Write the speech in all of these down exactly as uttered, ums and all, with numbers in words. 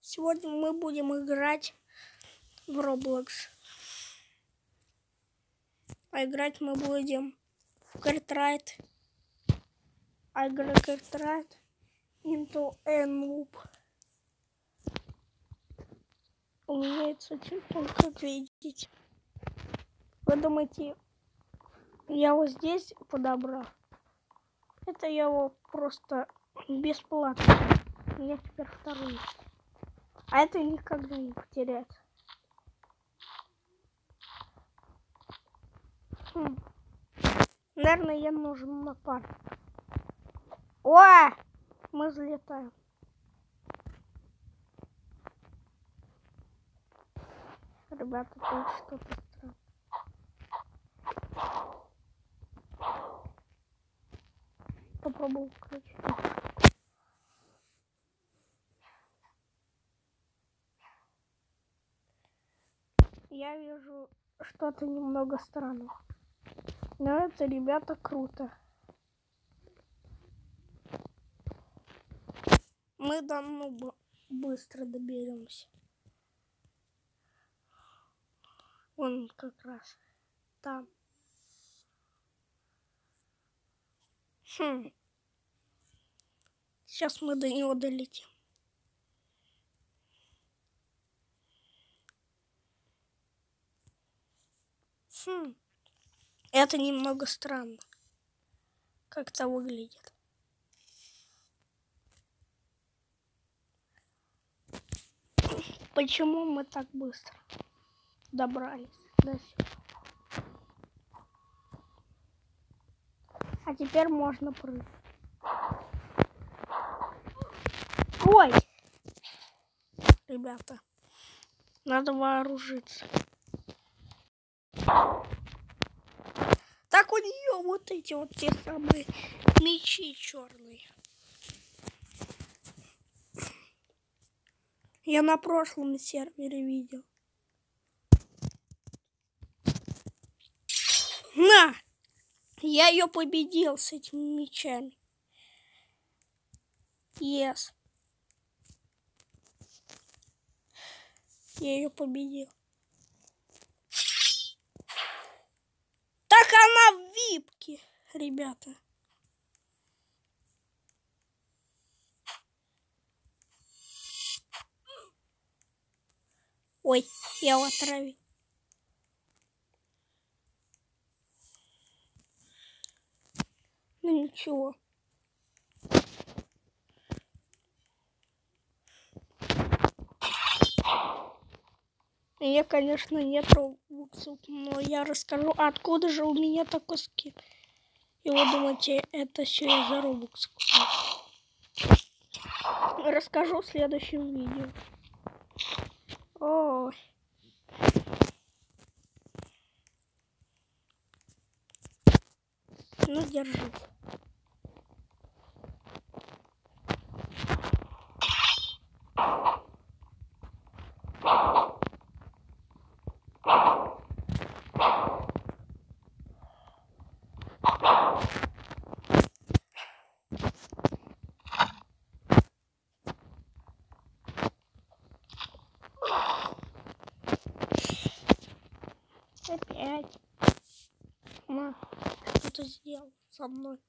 Сегодня мы будем играть в Roblox. А играть мы будем в Cartwright. А играть Cartwright into a noob. У меня это телефон, как видите. Вы думаете, я его здесь подобрал? Это я его просто бесплатно. У меня теперь второй. А это никогда не потерять. Хм. Наверное, я нужен на пару. О! Мы взлетаем. Ребята, тут что-то странное. Попробую включить. Я вижу что-то немного странное. Но это, ребята, круто. Мы до нуба быстро доберемся. Он как раз там. Хм. Сейчас мы до него долетим. Хм. Это немного странно. Как это выглядит. Почему мы так быстро добрались до сюда? А теперь можно прыгать. Ой! Ребята, надо вооружиться. Так у нее вот эти вот те самые мечи черные. Я на прошлом сервере видел. На! Я ее победил с этими мечами. Yes. Я ее победил. Так она в випке, ребята. Ой, я его отравил. Ну ничего. Мне, конечно, нет робоксов, но я расскажу, откуда же у меня такой скин. И вы думаете, это все я за робокс купил? Расскажу в следующем видео. Ой. Ну, держи. Опять. На, что-то сделал со мной.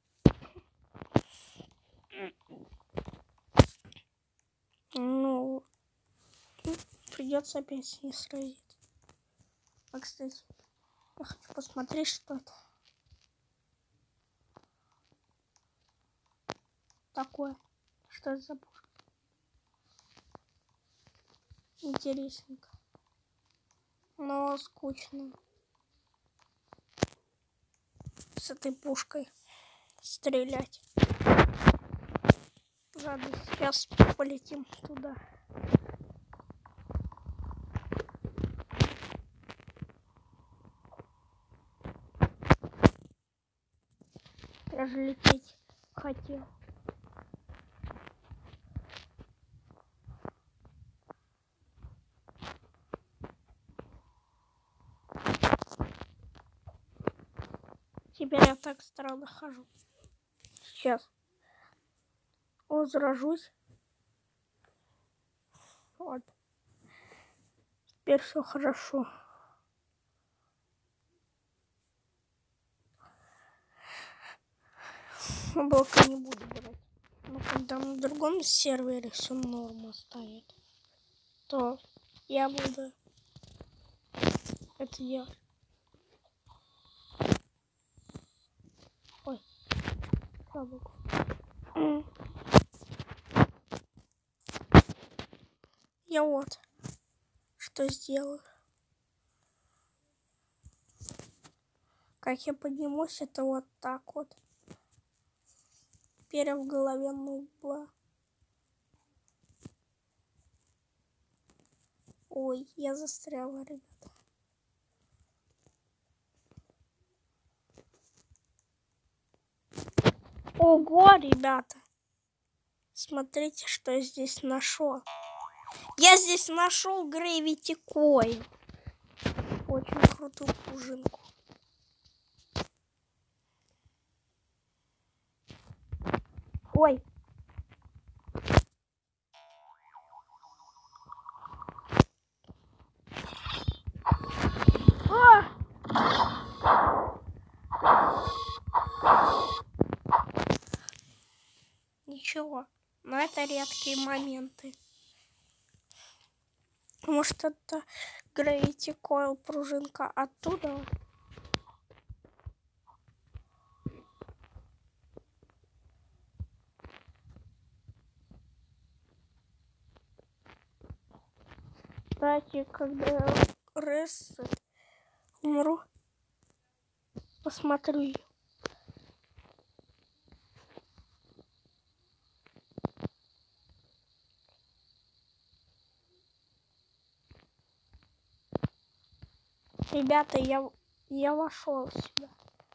Ну, придется опять с ней сразиться. А, кстати, я хочу посмотреть, что это такое. Что это за пушка? Интересненько. Но скучно. С этой пушкой стрелять. Ладно, сейчас полетим туда. Я же лететь хотел. Теперь я так странно хожу. Сейчас возражусь. ладно. Теперь все хорошо. Блока не буду брать. Но когда на другом сервере все норма ставит, то я буду это делать. Ой, слава богу. Я вот что сделаю. Как я поднимусь, это вот так вот. Перья в голове нубла. Ой, я застряла, ребята. Ого, ребята. Смотрите, что я здесь нашел. Я здесь нашел Gravity Coil. Очень крутую пружинку. Ой. А! Ничего, но это редкие моменты. Может, это Gravity Coil пружинка оттуда? Кстати, когда я ресет умру, посмотрю ее. Ребята, я, я вошел сюда.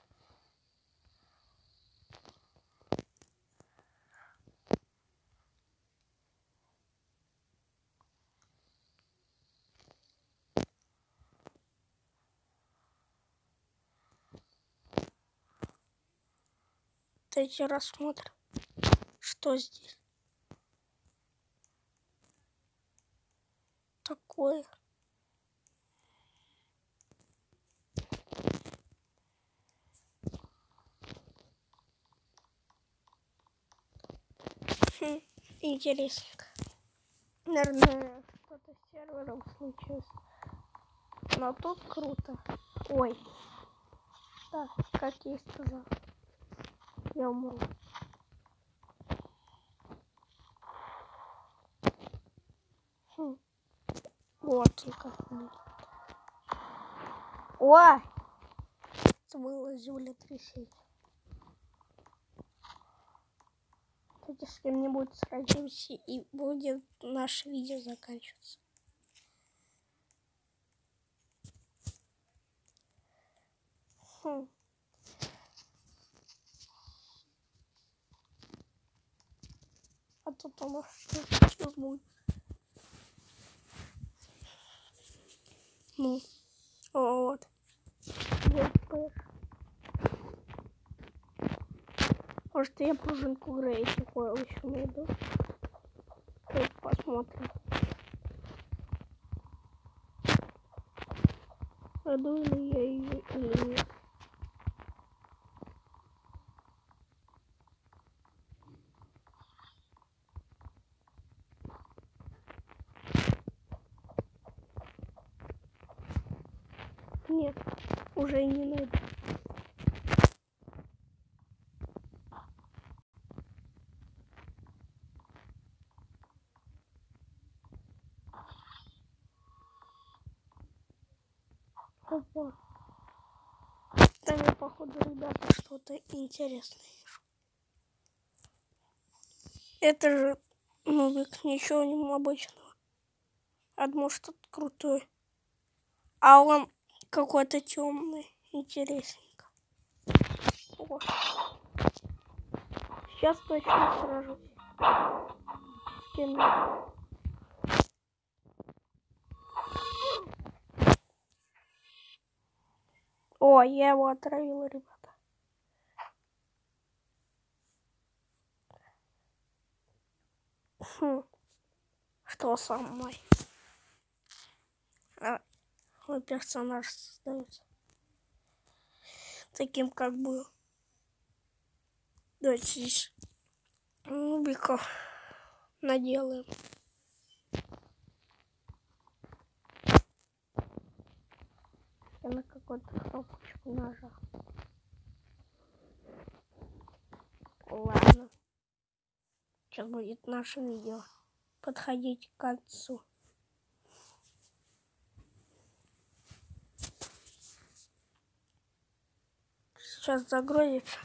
Давайте рассмотрим, что здесь такое. Хм, интересненько. Наверное, что-то с сервером случилось. Но тут круто. Ой. Так, как я и сказал. Я умру. Хм. Вот он как будет. Ой! Смыло землетрясение. Кстати, с кем-нибудь сразимся, и будет наше видео заканчиваться. Хм. А тут у нас что, что будет? Ну, вот. Может, я пружинку Gravity Coil еще найду. Посмотрим. Найду ли я ее или нет. Нет, уже не найду. Опа. Там я, походу, ребята, что-то интересное вижу. Это же, ну, ничего не обычного. Одно что-то крутое. А он какой-то темный. Интересненько. О. Сейчас точно сражусь. С кем-нибудь. О, я его отравила, ребята. Хм. то самое. А мой персонаж создается таким, как был. Давайте здесь нубиков наделаем. Я на какую-то кнопочку нажал. Ладно. Сейчас будет наше видео подходить к концу. Сейчас загрузится.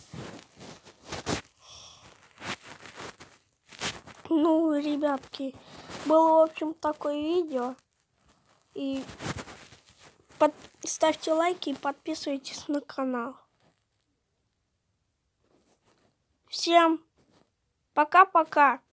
Ну, ребятки, было, в общем, такое видео. И под... ставьте лайки и подписывайтесь на канал. Всем пока-пока.